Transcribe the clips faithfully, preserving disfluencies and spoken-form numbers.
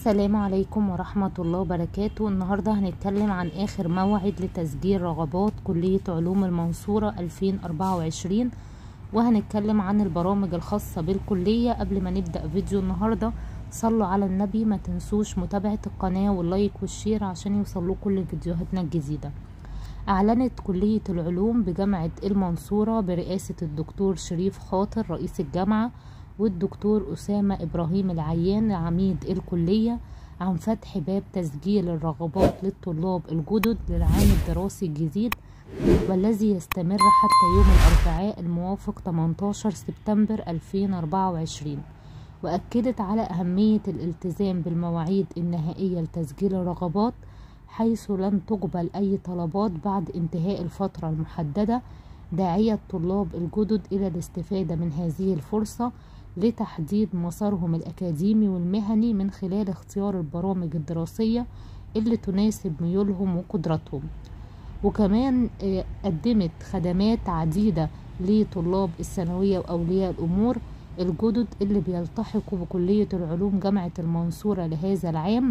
السلام عليكم ورحمة الله وبركاته. النهاردة هنتكلم عن آخر موعد لتسجيل رغبات كلية علوم المنصورة ألفين وأربعة وعشرين، وهنتكلم عن البرامج الخاصة بالكلية. قبل ما نبدأ فيديو النهاردة صلوا على النبي، ما تنسوش متابعة القناة واللايك والشير عشان يوصلوا كل فيديوهاتنا الجديدة. أعلنت كلية العلوم بجامعة المنصورة برئاسة الدكتور شريف خاطر رئيس الجامعة والدكتور أسامة إبراهيم العيان عميد الكلية عن فتح باب تسجيل الرغبات للطلاب الجدد للعام الدراسي الجديد، والذي يستمر حتى يوم الأربعاء الموافق ثمانية عشر سبتمبر ألفين وأربعة وعشرين. وأكدت على أهمية الالتزام بالمواعيد النهائية لتسجيل الرغبات، حيث لن تقبل أي طلبات بعد انتهاء الفترة المحددة، داعية الطلاب الجدد إلى الاستفادة من هذه الفرصة لتحديد مسارهم الأكاديمي والمهني من خلال اختيار البرامج الدراسية اللي تناسب ميولهم وقدراتهم. وكمان قدمت خدمات عديدة لطلاب الثانوية وأولياء الأمور الجدد اللي بيلتحقوا بكلية العلوم جامعة المنصورة لهذا العام،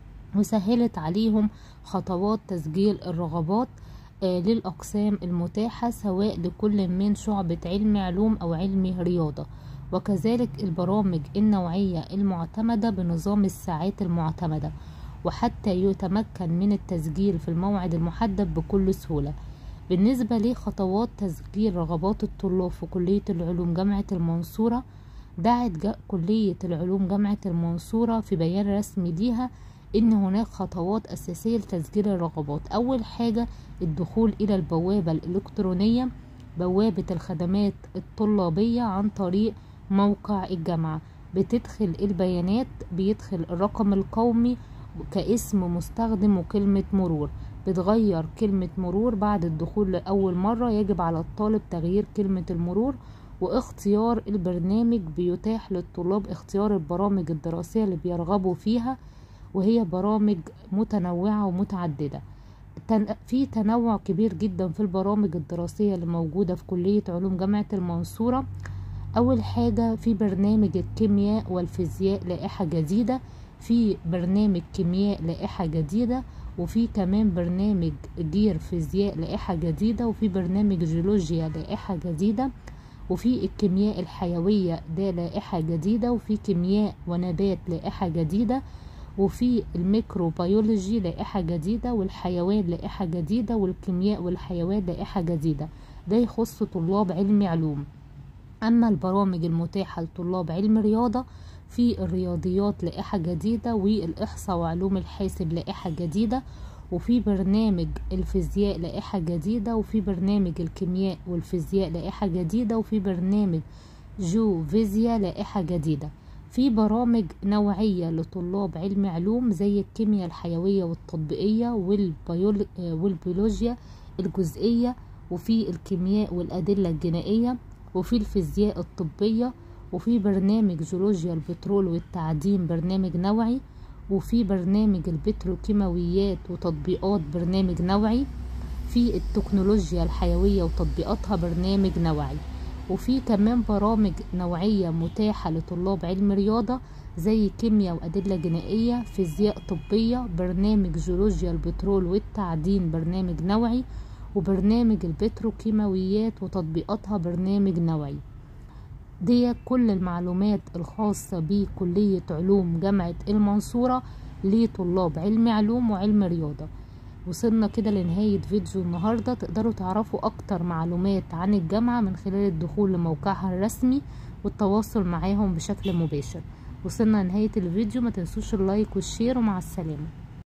وسهلت عليهم خطوات تسجيل الرغبات للأقسام المتاحة سواء لكل من شعبة علم علوم أو علم رياضة، وكذلك البرامج النوعية المعتمدة بنظام الساعات المعتمدة، وحتى يتمكن من التسجيل في الموعد المحدد بكل سهولة. بالنسبة لخطوات تسجيل رغبات الطلاب في كلية العلوم جامعة المنصورة، دعت كلية العلوم جامعة المنصورة في بيان رسمي ليها إن هناك خطوات أساسية لتسجيل الرغبات. أول حاجة الدخول إلى البوابة الإلكترونية، بوابة الخدمات الطلابية عن طريق موقع الجامعة. بتدخل البيانات، بيدخل الرقم القومي كاسم مستخدم وكلمة مرور. بتغير كلمة مرور بعد الدخول لأول مرة، يجب على الطالب تغيير كلمة المرور. واختيار البرنامج، بيتاح للطلاب اختيار البرامج الدراسية اللي بيرغبوا فيها، وهي برامج متنوعة ومتعددة. في تنوع كبير جدا في البرامج الدراسية اللي موجودة في كلية علوم جامعة المنصورة. أول حاجة في برنامج الكيمياء والفيزياء لائحة جديدة، في برنامج كيمياء لائحة جديدة، وفي كمان برنامج جير فيزياء لائحة جديدة، وفي برنامج جيولوجيا لائحة جديدة، وفي الكيمياء الحيوية ده لائحة جديدة، وفي كيمياء ونبات لائحة جديدة، وفي الميكروبيولوجي لائحة جديدة، والحيوان لائحة جديدة، والكيمياء والحيوان لائحة جديدة. ده يخص طلاب علم علوم. أما البرامج المتاحة لطلاب علم رياضة، في الرياضيات لائحة جديدة، والإحصاء وعلوم الحاسب لائحة جديدة، وفي برنامج الفيزياء لائحة جديدة، وفي برنامج الكيمياء والفيزياء لائحة جديدة، وفي برنامج جو فيزياء لائحة جديدة. في برامج نوعية لطلاب علم علوم زي الكيمياء الحيوية والتطبيقية والبيول... والبيولوجيا الجزئية، وفي الكيمياء والأدلة الجنائية، وفي الفيزياء الطبية، وفي برنامج جيولوجيا البترول والتعدين برنامج نوعي، وفي برنامج البتروكيماويات وتطبيقات برنامج نوعي، في التكنولوجيا الحيوية وتطبيقاتها برنامج نوعي. وفي كمان برامج نوعية متاحة لطلاب علم رياضة زي كيمياء وأدلة جنائية، فيزياء طبية، برنامج جيولوجيا البترول والتعدين برنامج نوعي، وبرنامج البتروكيماويات وتطبيقاتها برنامج نوعي. دي كل المعلومات الخاصة بكلية علوم جامعة المنصورة لطلاب علم علوم وعلم رياضة. وصلنا كده لنهاية فيديو النهاردة. تقدروا تعرفوا أكتر معلومات عن الجامعة من خلال الدخول لموقعها الرسمي والتواصل معاهم بشكل مباشر. وصلنا لنهاية الفيديو، ما تنسوش اللايك والشير، ومع السلامة.